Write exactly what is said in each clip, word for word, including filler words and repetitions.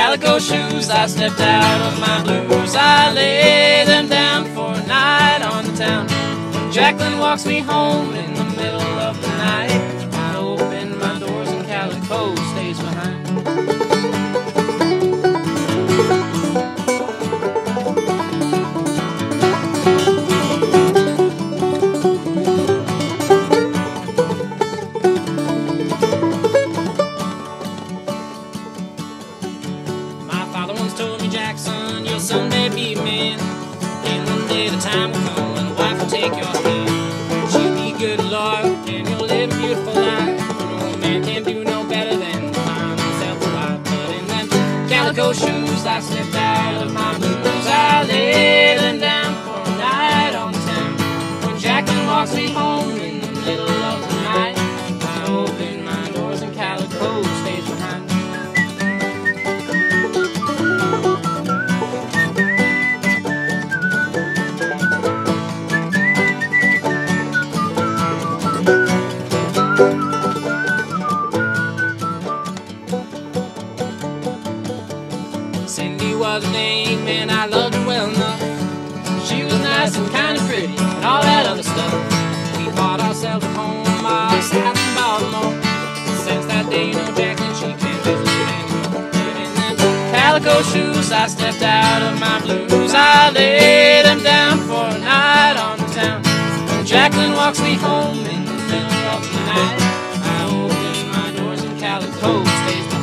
Calico shoes, I stepped out of my blues. I lay them down for a night on the town. When Jacqueline walks me home in the middle of the night, I open my doors and Calico stays behind. Jackson, you'll someday be a man, and one day the time will come when a wife will take your hand. She'll be good and loyal, and you'll live a beautiful life. No man can do no better than find himself a wife. But in them calico shoes, I stepped out of my blues. I lay them down for a night on the town. When Jacqueline walks me home in the middle of the night, I open my doors and Calico stays behind. Cindy was her name, and I loved her well enough. She was nice and kind of pretty, and all that other stuff. We bought ourselves a home south in Baltimore. Since that day, you know, Jacqueline, she can't visit anymore. In them calico shoes, I stepped out of my blues. I laid them down for a night on the town. When Jacqueline walks me home in the middle of the night, I open my doors and Calico stays behind.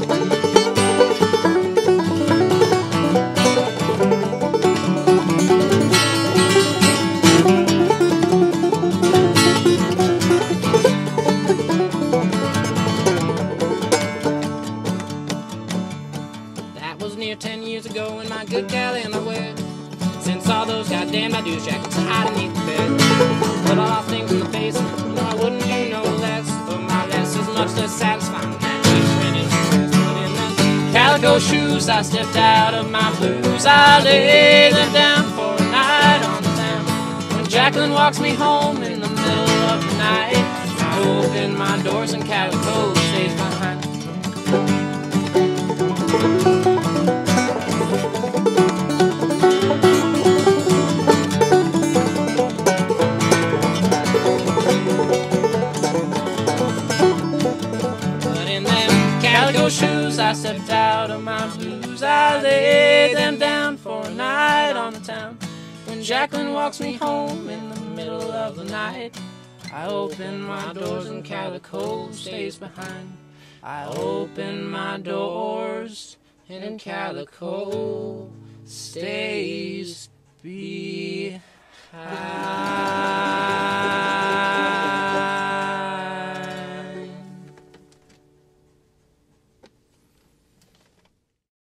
Ten years ago in my good Cali underwear. Since all those goddamn I do jackets hide underneath the bed. Put all our things in the basement. You know I wouldn't do no less, but my less is much less satisfying than she's rented. But in them calico shoes, I stepped out of my blues. I lay them down for a night on the town. When Jacqueline walks me home in the middle of the night, I open my doors and Calico stays behind. Shoes, I stepped out of my blues. I laid them down for a night on the town. When Jacqueline walks me home in the middle of the night, I open my doors and Calico stays behind. I open my doors and Calico stays behind.